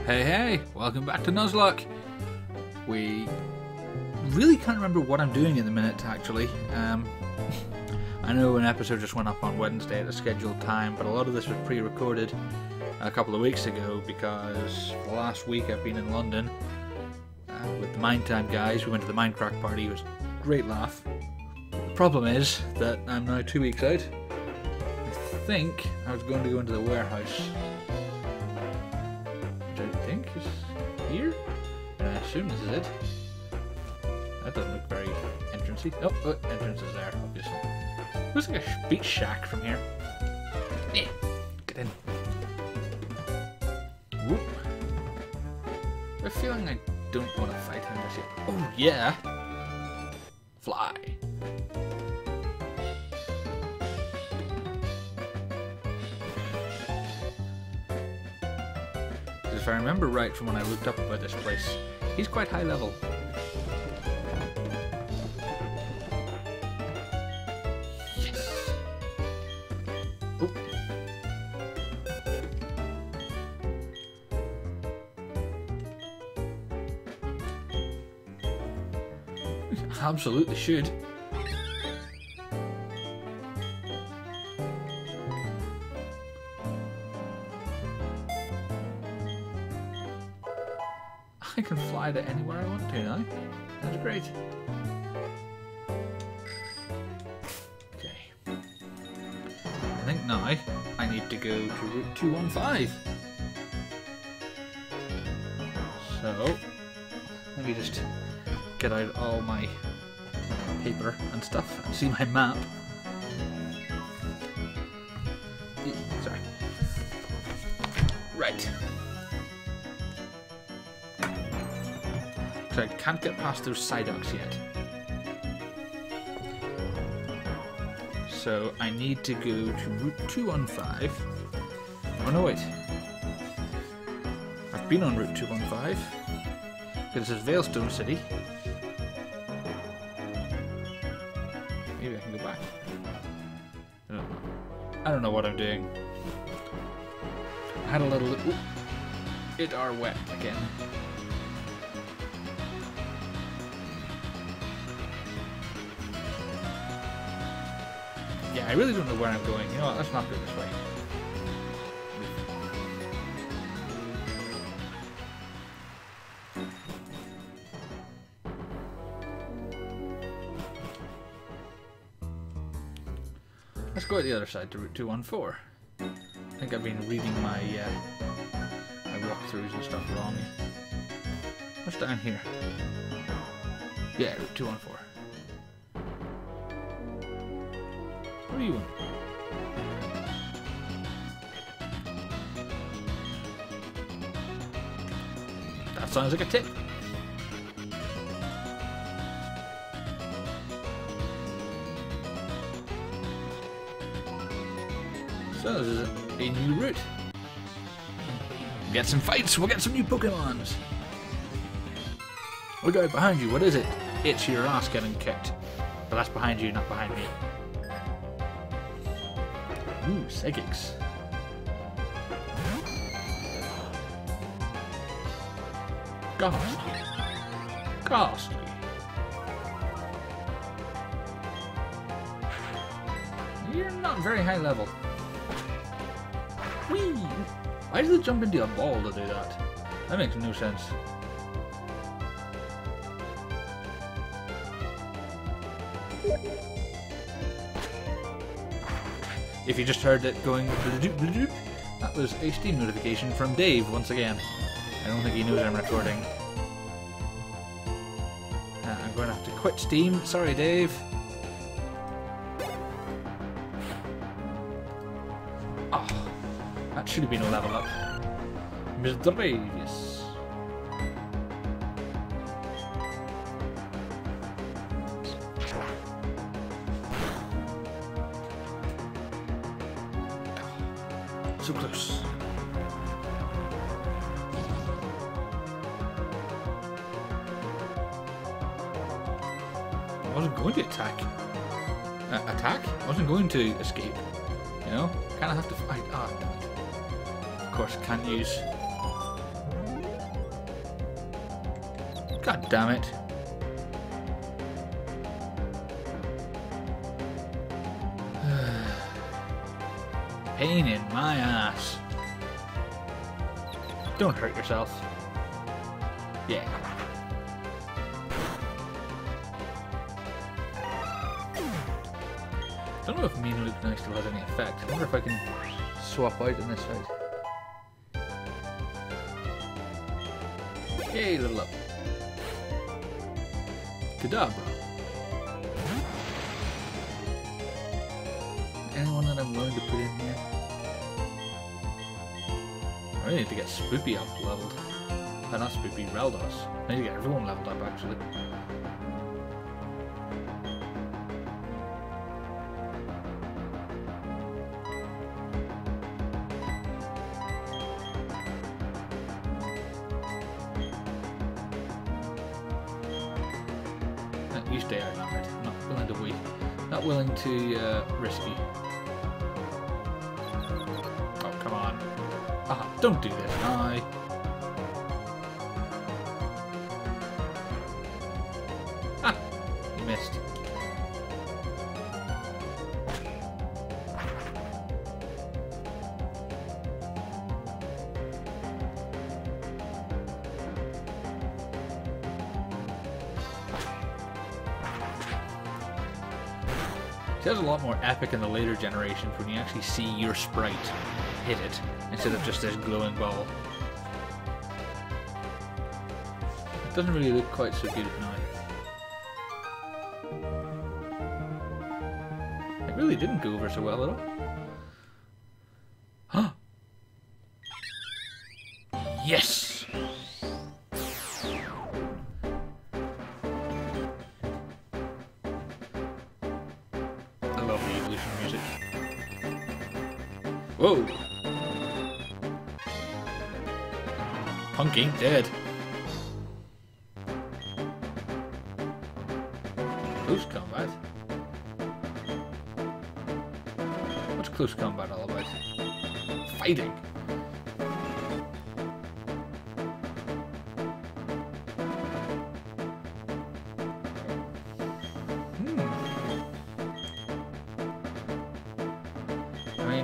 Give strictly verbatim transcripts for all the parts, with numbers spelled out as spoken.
Hey hey, welcome back to Nuzlocke. We really can't remember what I'm doing at the minute actually. Um, I know an episode just went up on Wednesday at a scheduled time, but a lot of this was pre-recorded a couple of weeks ago because the last week I've been in London uh, with the Mind Time guys. We went to the Minecraft party, it was a great laugh. The problem is that I'm now two weeks out. I think I was going to go into the warehouse. I think is here, and I assume this is it. That doesn't look very entrancey. Oh, oh, entrance is there, obviously. Looks like a beach shack from here. Yeah, get in. Whoop. I have a feeling I don't want to fight him this yet. Oh yeah, fly. If I remember right from when I looked up about this place, he's quite high level. Yes! Oh. Absolutely should. I can fly to anywhere I want to now. That's great. Okay. I think now I need to go to Route two one five. So, let me just get out all my paper and stuff and see my map. Sorry. Right. So I can't get past those Psyducks yet. So I need to go to Route two one five. Oh no, wait. I've been on Route two one five. Because it says Veilstone City. Maybe I can go back. I don't know. I don't know what I'm doing. I had a little... Ooh, it are wet again. Yeah, I really don't know where I'm going. You know what, let's not go this way. Let's go to the other side to Route two one four. I think I've been reading my, uh, my walkthroughs and stuff wrong. What's down here? Yeah, Route two one four. What do you want? That sounds like a tip. So this is a new route. Get some fights, we'll get some new Pokémons. Look out behind you, what is it? It's your ass getting kicked. But that's behind you, not behind me. Ooh, psychics. Ghastly. Ghastly. You're not very high level. Whee! Why does it jump into a ball to do that? That makes no sense. If you just heard it going, that was a Steam notification from Dave once again. I don't think he knows I'm recording. Uh, I'm going to have to quit Steam. Sorry, Dave. Oh, that should have been a level up. Mischievous. So close. I wasn't going to attack. Uh, attack? I wasn't going to escape. You know? Kind of have to fight. Ah, damn it. Of course, can't use God damn it. Pain in my ass. Don't hurt yourself. Yeah. I don't know if mean Luke now still has any effect. I wonder if I can swap out in this fight. Yay, level up. Kadabra. Anyone that I'm willing to put in here? I really need to get Spoopy up leveled. Oh, not Spoopy, Reldos. I need to get everyone leveled up actually. You stay out, Lambert. Not willing to wait. Not willing to uh, risk you. Oh, come on. Ah, don't do this. I. Ah, you missed. It sounds a lot more epic in the later generations when you actually see your sprite hit it instead of just this glowing ball. It doesn't really look quite so good now. It really didn't go over so well at all. Huh? Yes! Whoa! Punk ain't dead. Close combat? What's close combat all about? Fighting! Hmm. I mean...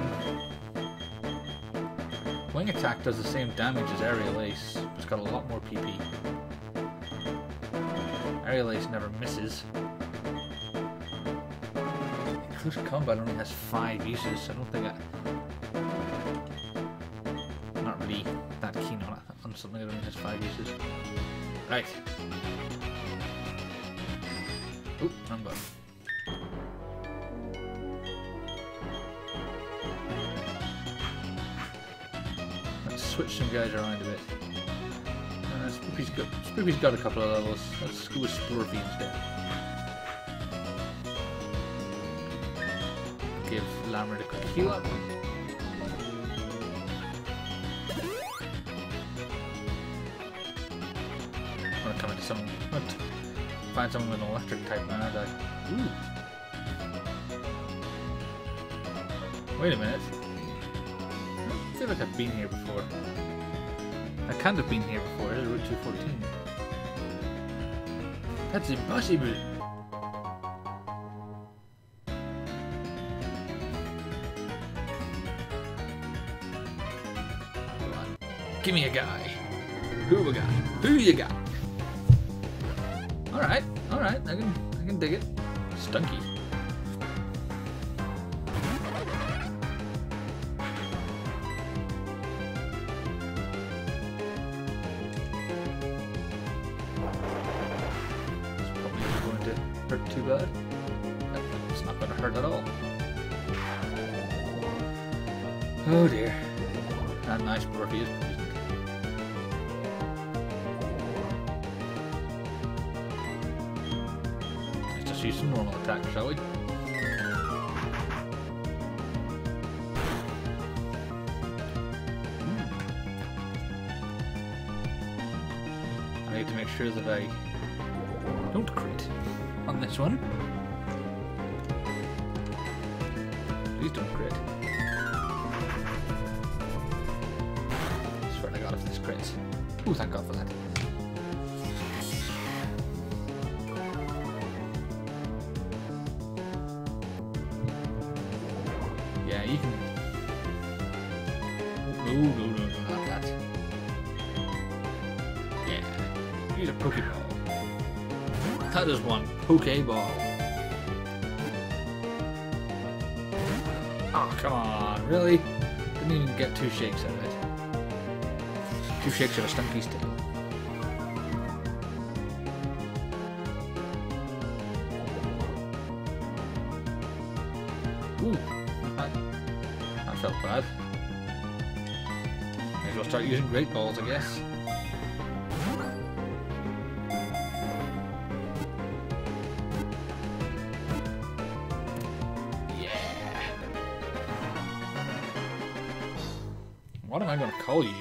Wing attack does the same damage as aerial ace, but it's got a lot more P P. Aerial ace never misses. Close combat only has five uses, so I don't think I... I'm not really that keen on it, on something that only has five uses. Right. Oop, wrong button. Switch some guys around a bit. Uh, Spoopy's got, Spoopy's got a couple of levels. Let's go with Splurfy instead. Give Lambert a quick heal up. I'm gonna come into some. What? Find someone with an electric type now, aren't I? Ooh. Wait a minute. I feel like I've been here before. I can't have been here before. It's Route two fourteen. That's impossible. Come on. Give me a guy. Who we got? Who you got? Alright, alright. I can I can dig it. Stunky. Hurt too bad. It's not going to hurt at all. Oh dear. That nice Morphe is poisoned. Let's just use some normal attack, shall we? I need to make sure that I don't crit on this one. Please don't crit. I swear to God if this crits. Ooh, thank God for that. Yeah, you can... No, no, no, no, not that. Yeah, use a Pokeball. That is one Pokeball. Oh, come on, really? Didn't even get two shakes out of it. Two shakes of a stunky stick. Ooh, that, that felt bad. May as well start using Great Balls, I guess. What am I going to call you?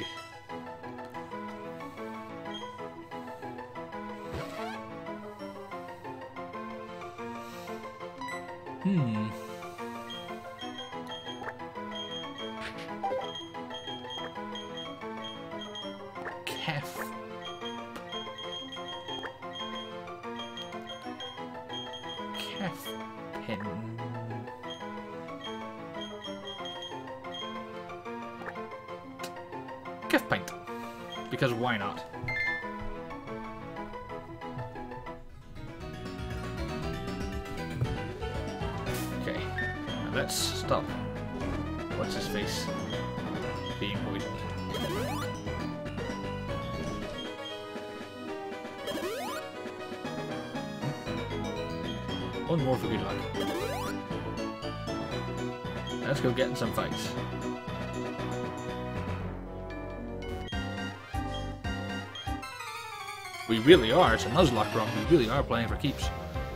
Hmm. Kef. Kef pin. Kef paint. Because why not? Okay, let's stop. What's his face? Being poisoned. One more for good luck. Let's go get in some fights. We really are. It's a Nuzlocke run. We really are playing for keeps.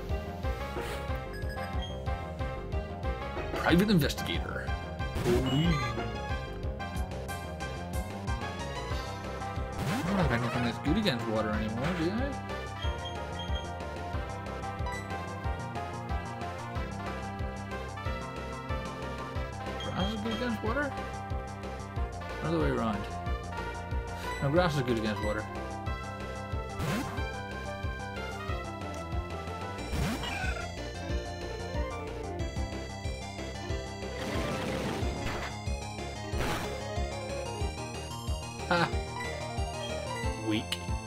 Private investigator. Holy. I don't have anything that's good against water anymore, do I? Grass is good against water? Other way around. No, grass is good against water. Ha! Weak.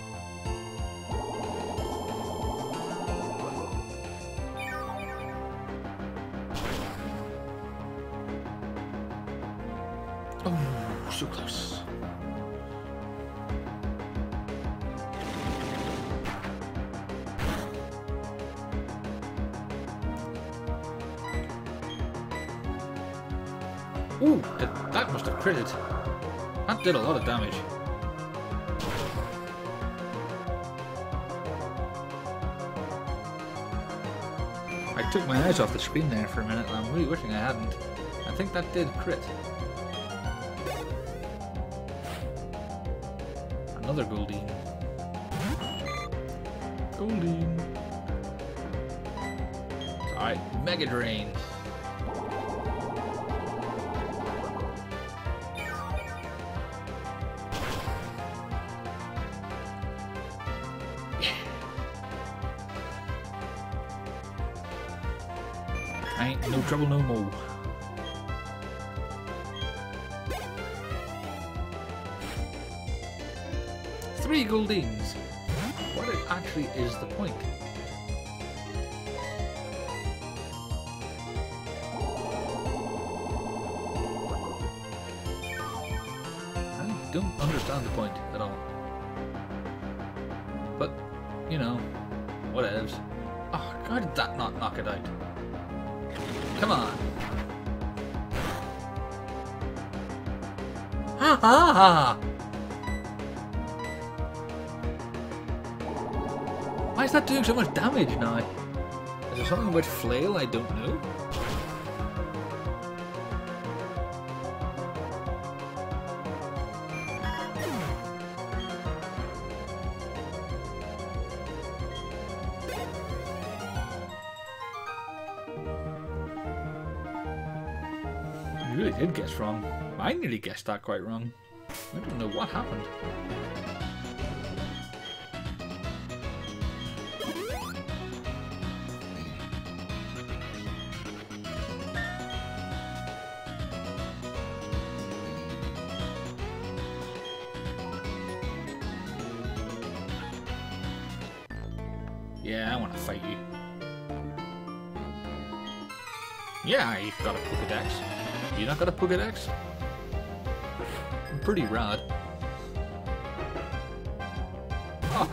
Oh, so close. Ooh, that, that must have critted. That did a lot of damage. I took my eyes off the screen there for a minute and I'm really wishing I hadn't. I think that did crit. Another Goldeen. Goldeen. Alright, Mega Drain. Ain't no trouble no more. Three Goldeens. What it actually is the point? I don't understand the point at all. But, you know, whatevs. Oh, how did that not knock it out? Come on. Ha ha ha! Why is that doing so much damage now? Is there something about flail I don't know? You really did guess wrong. I nearly guessed that quite wrong. I don't know what happened. Yeah, I want to fight you. Yeah, you've got a Pokédex. You not got a Pokédex? Pretty rad. Oh.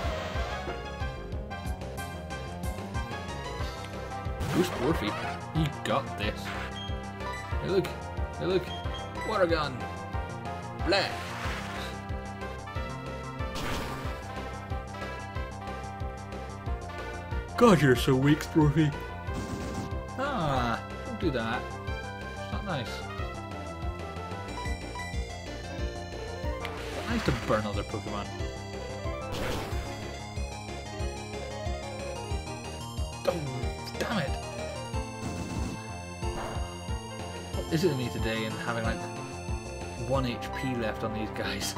Goose Morphe, you got this. Hey look, hey look, water gun. Blah. God, you're so weak, Morphe. Ah, don't do that. It's not nice. It's nice to burn other Pokemon. Oh, damn it! What is it in me today and having like one H P left on these guys?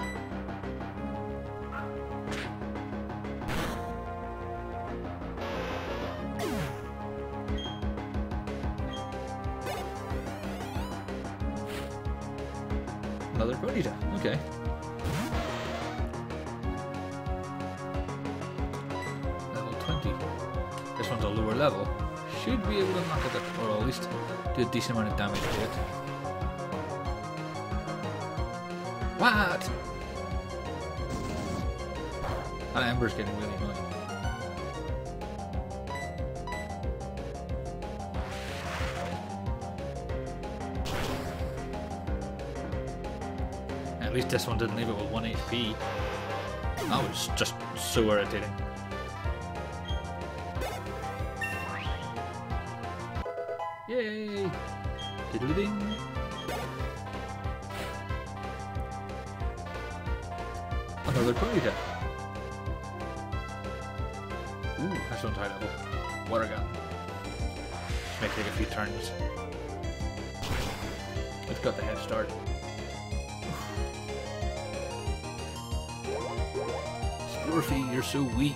Another Ponyta, okay. Level twenty. This one's a lower level. Should be able to knock it out, or at least do a decent amount of damage to it. What? That Ember's getting really annoying. At least this one didn't leave it with one H P. That was just so irritating. Yay! Diddly-ding! Another Ponyta. Ooh, that's on high level. Water gun. May take a few turns. It's got the head start. Morphe, you're so weak.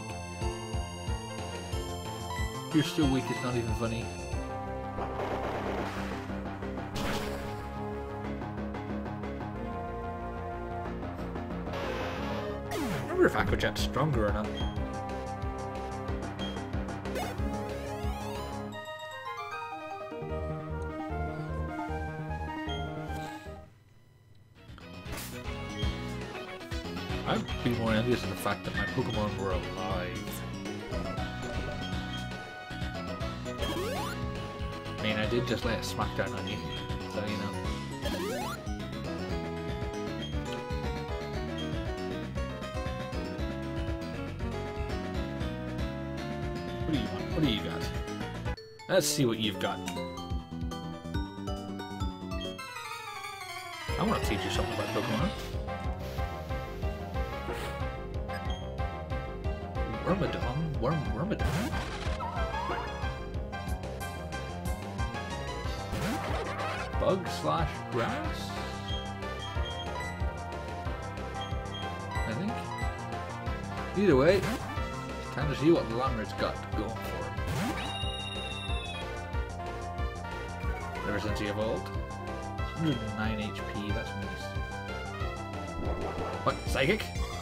You're so weak, it's not even funny. I wonder if Aquachat's stronger or not. I'd be more envious of the fact that my Pokemon were alive. I mean, I did just lay a smackdown on you, so you know. What do you want? What do you got? Let's see what you've got. I want to teach you something about Pokemon. Wormadom? Worm Wormadom? Bug slash grass? I think. Either way, it's time to see what Lammer's got going for him. Ever since he evolved. one hundred nine H P, that's nice. What? Psychic?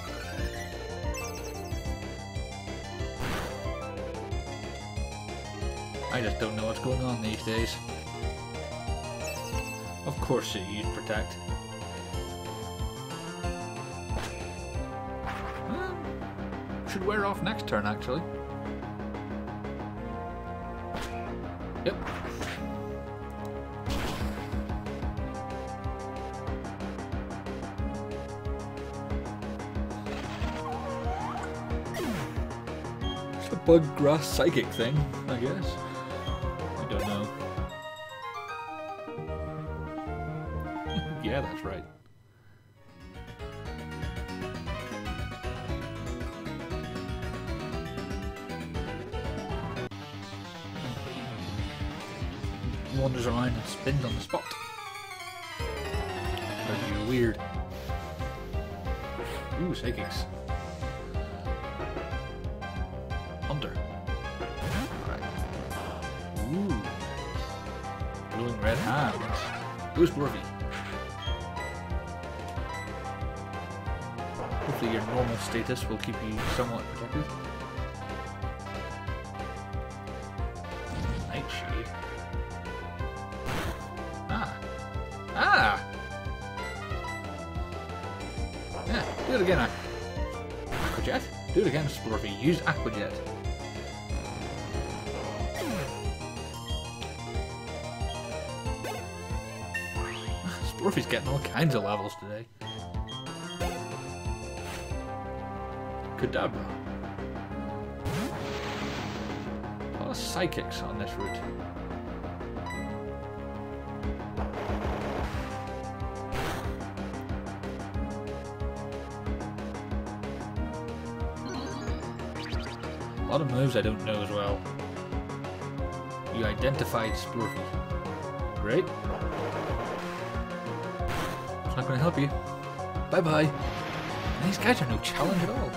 I just don't know what's going on these days. Of course it used Protect. Um, should wear off next turn, actually. Yep. It's a bug grass psychic thing, I guess. I don't know. Yeah, that's right. Wanders around and spins on the spot. Because you're weird. Ooh, psychics. Hunter. Alright. Ooh. Glowing red hands. Goose Morphe. Hopefully your normal status will keep you somewhat protected. speed. Ah! Ah! Yeah, do it again. Aquajet? Do it again, Splurfy. Use Aquajet. Splurfy's getting all kinds of levels today. Kadabra. A lot of psychics on this route. A lot of moves I don't know as well. You identified Splurfy. Great. It's not going to help you. Bye bye. These guys are no challenge at all.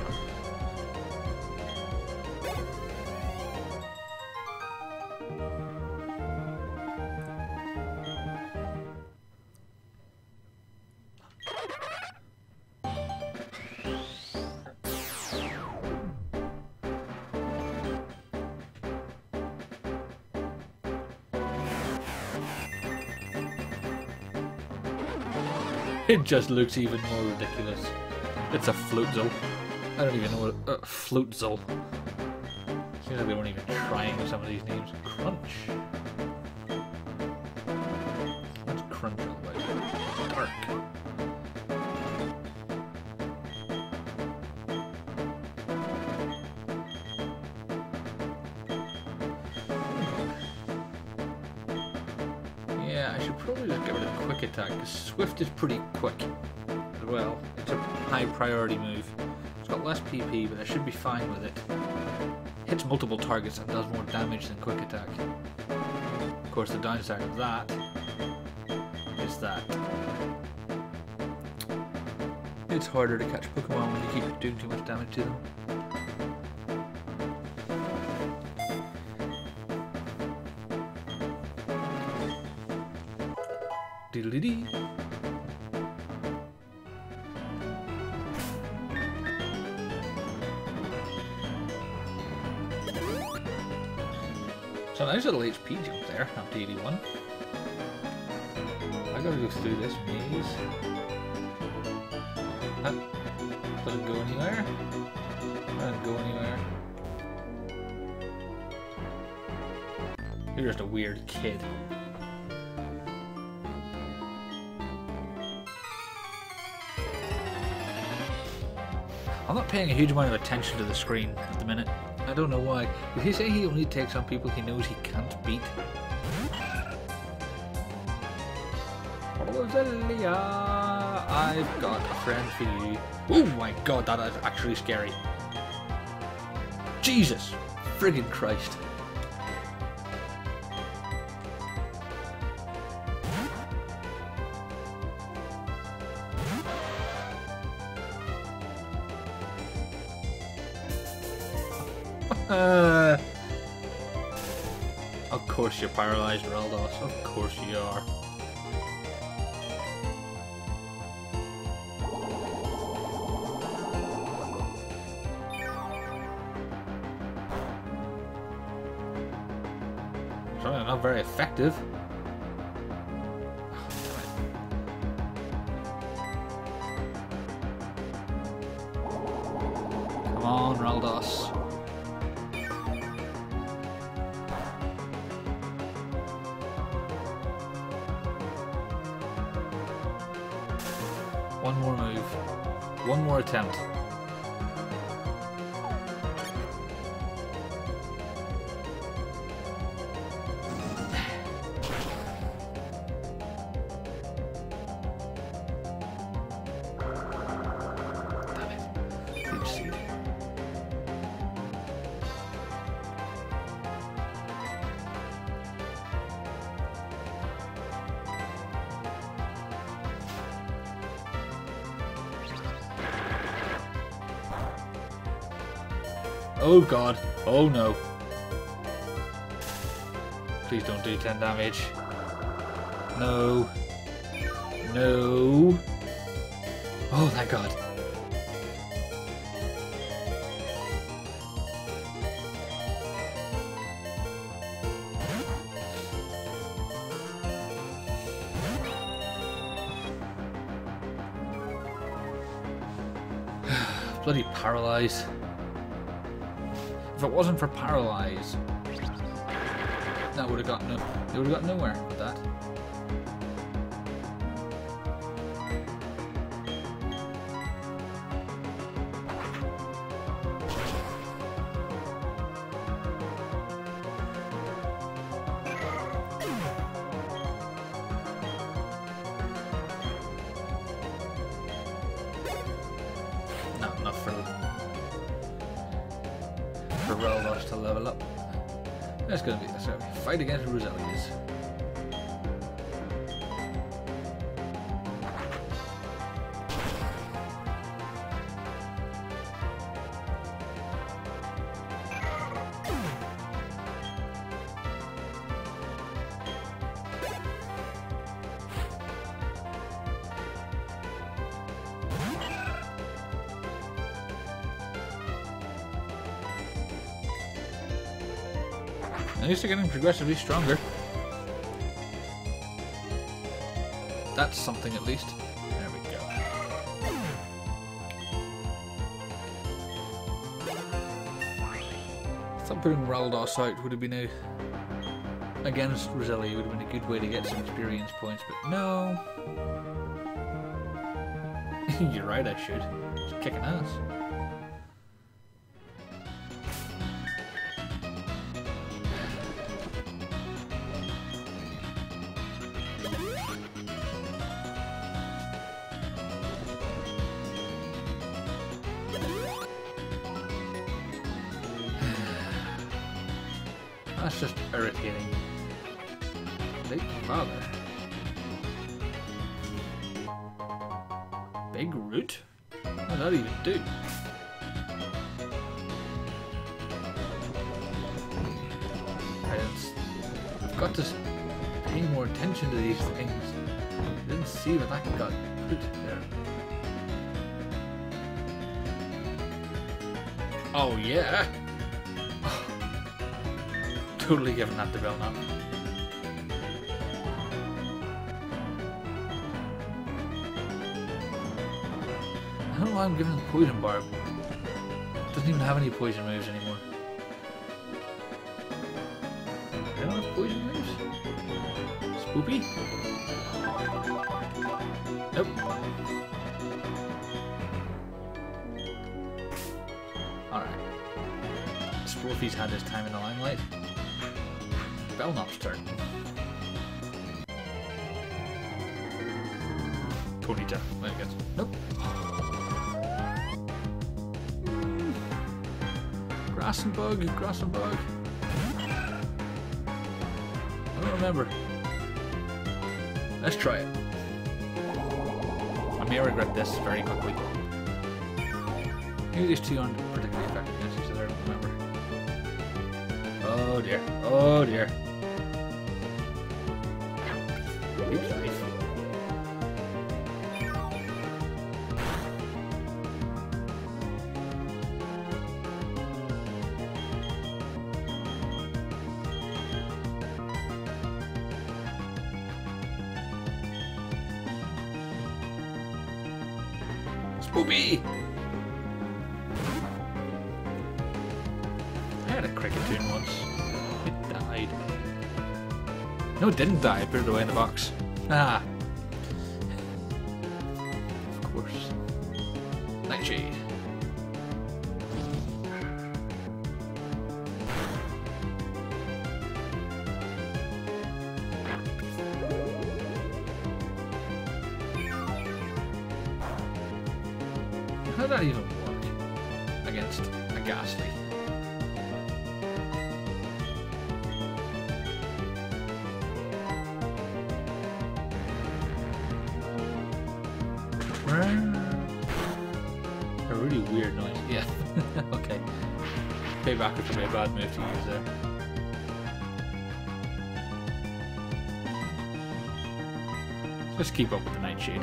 It just looks even more ridiculous. It's a Floatzel. I don't even know what a uh, Floatzel. Seems like they weren't even trying with some of these names. Crunch. What's Crunch all about? Dark. Yeah, I should probably just get rid of Quick Attack, because Swift is pretty quick as well. It's a high priority move. It's got less P P, but I should be fine with it. Hits multiple targets and does more damage than Quick Attack. Of course, the downside of that is that it's harder to catch Pokemon when you keep doing too much damage to them. Diddly-dee. So nice little H P jump there, up to eighty-one. I gotta go through this maze. Huh? Doesn't go anywhere. Doesn't go anywhere. You're just a weird kid. I'm not paying a huge amount of attention to the screen at the minute. I don't know why. Did he say he only takes on people he knows he can't beat? Rosalia, I've got a friend for you. Oh my god, that is actually scary. Jesus friggin' Christ. Uh, of course you're paralyzed, Raldos. Of course you are. Sorry, not very effective. Come on, Raldos. One more move. One more attempt. Damn it. Huge seed. Oh god. Oh no. Please don't do ten damage. No. No. Oh, thank god. Bloody Paralyze. If it wasn't for Paralyze, that would have got no. They would have got nowhere with that. Not enough for for Reldos to level up. That's gonna be that's gonna be a fight against Roselias. At least they're getting progressively stronger. That's something at least. There we go. I thought putting Raldos out would have been a... against Roselia would have been a good way to get some experience points, but no. You're right, I should. Just kicking ass. That's just irritating. Big father. Big root? What does that even do? I've got to pay more attention to these things. I didn't see what that got put there. Oh yeah! Totally giving that to Belknap. I don't know why I'm giving him Poison Barb. Doesn't even have any poison moves anymore. I don't have poison moves? Spoopy? Nope. Alright. Spoopy's had his time in the limelight. Belknap's turn. Ponyta, I guess. Nope. Mm. Grass and bug, grass and bug. I don't remember. Let's try it. I may regret this very quickly. Maybe these two aren't particularly effective against each other, I don't remember. Oh dear, oh dear. Oops, knife. Spoopy! I had a Cricketune once. It died. No, it didn't die. I put it away in the box. Ah. Of course. Nightshade. How did that even work against a Ghastly? A really weird noise. Yeah. Okay. Payback was a bad move to use there. Let's keep up with the Nightshade.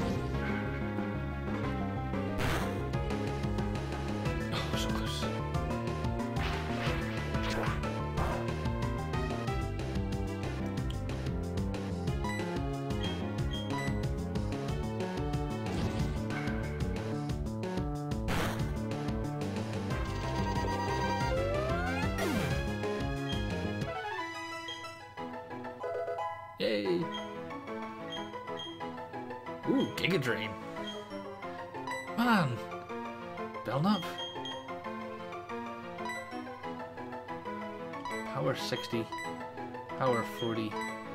Oh, so close. Ooh, Giga Drain. Man. Belknap. Power sixty. Power forty.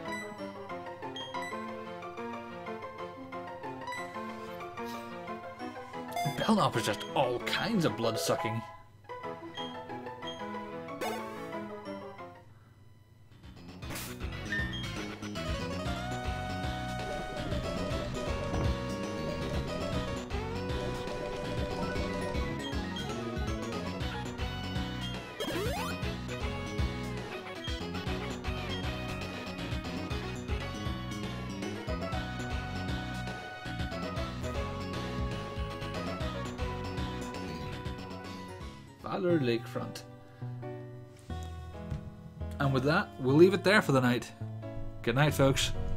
Belknap is just all kinds of blood sucking. Valor Lakefront. And with that, we'll leave it there for the night. Good night, folks.